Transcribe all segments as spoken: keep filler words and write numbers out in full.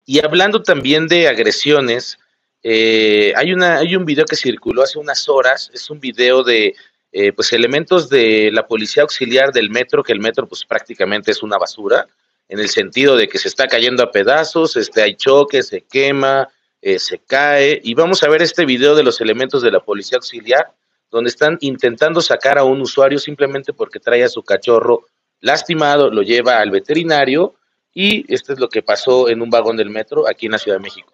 Y hablando también de agresiones, eh, hay, una, hay un video que circuló hace unas horas, es un video de eh, pues elementos de la policía auxiliar del metro, que el metro pues prácticamente es una basura, en el sentido de que se está cayendo a pedazos, este, hay choques, se quema, eh, se cae, y vamos a ver este video de los elementos de la policía auxiliar, donde están intentando sacar a un usuario simplemente porque trae a su cachorro lastimado, lo lleva al veterinario, y esto es lo que pasó en un vagón del metro aquí en la Ciudad de México.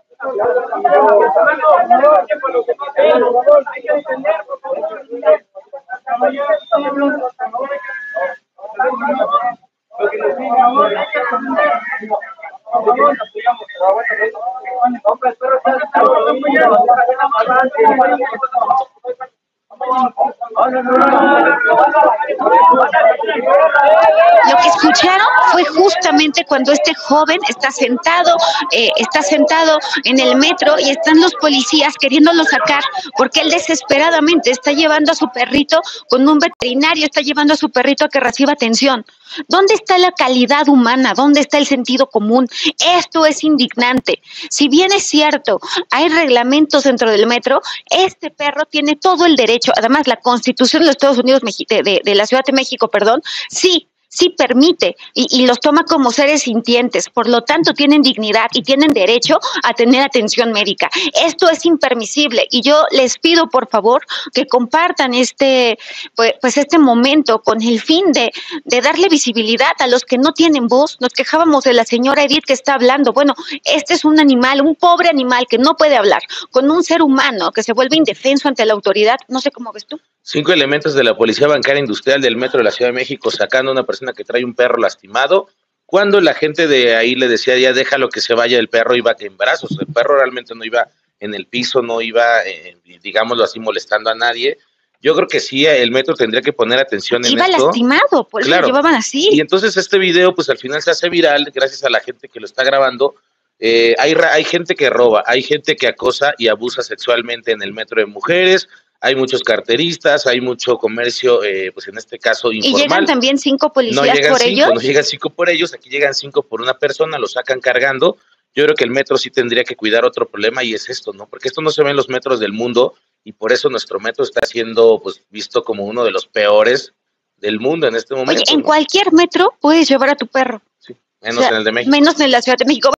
Lo que escucharon fue justamente cuando este joven está sentado, eh, está sentado en el metro y están los policías queriéndolo sacar porque él desesperadamente está llevando a su perrito con un veterinario, está llevando a su perrito a que reciba atención. ¿Dónde está la calidad humana? ¿Dónde está el sentido común? Esto es indignante. Si bien es cierto, hay reglamentos dentro del metro, este perro tiene todo el derecho, además la Constitución de los Estados Unidos, de, de, de la Ciudad de México, perdón, sí, sí permite y, y los toma como seres sintientes, por lo tanto tienen dignidad y tienen derecho a tener atención médica. Esto es impermisible y yo les pido por favor que compartan este, pues, pues este momento con el fin de, de darle visibilidad a los que no tienen voz. Nos quejábamos de la señora Edith que está hablando. Bueno, este es un animal, un pobre animal que no puede hablar, con un ser humano que se vuelve indefenso ante la autoridad. No sé cómo ves tú. Cinco elementos de la Policía Bancaria Industrial del Metro de la Ciudad de México sacando a una persona que trae un perro lastimado, cuando la gente de ahí le decía, ya déjalo que se vaya, el perro iba en brazos, el perro realmente no iba en el piso, no iba, eh, digámoslo así, molestando a nadie. Yo creo que sí, el metro tendría que poner atención en iba esto. Iba lastimado, por eso claro. lo llevaban así. Y entonces este video, pues al final se hace viral, gracias a la gente que lo está grabando. Eh, hay, hay gente que roba, hay gente que acosa y abusa sexualmente en el metro de mujeres, hay muchos carteristas, hay mucho comercio, eh, pues en este caso informal. ¿Y llegan también cinco policías no llegan por cinco, ellos? No llegan cinco por ellos, aquí llegan cinco por una persona, lo sacan cargando. Yo creo que el metro sí tendría que cuidar otro problema y es esto, ¿no? Porque esto no se ve en los metros del mundo y por eso nuestro metro está siendo pues visto como uno de los peores del mundo en este momento. Oye, en ¿no? cualquier metro puedes llevar a tu perro. Sí, menos o sea, en el de México. Menos en la Ciudad de México.